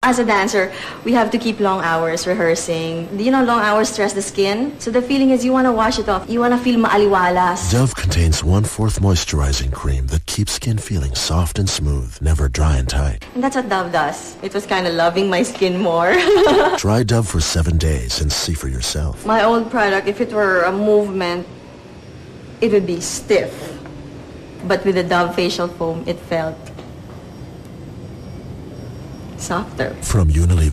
As a dancer, we have to keep long hours rehearsing. You know, long hours stress the skin. So the feeling is you want to wash it off. You want to feel maaliwalas. Dove contains 1/4 moisturizing cream that keeps skin feeling soft and smooth, never dry and tight. And that's what Dove does. It was kind of loving my skin more. Try Dove for 7 days and see for yourself. My old product, if it were a movement, it would be stiff. But with the Dove facial foam, it felt softer. From Unilever.